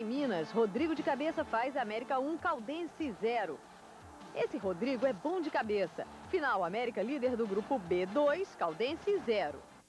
Em Minas, Rodrigo de cabeça faz América 1, Caldense 0. Esse Rodrigo é bom de cabeça. Final, América líder do grupo B2, Caldense 0.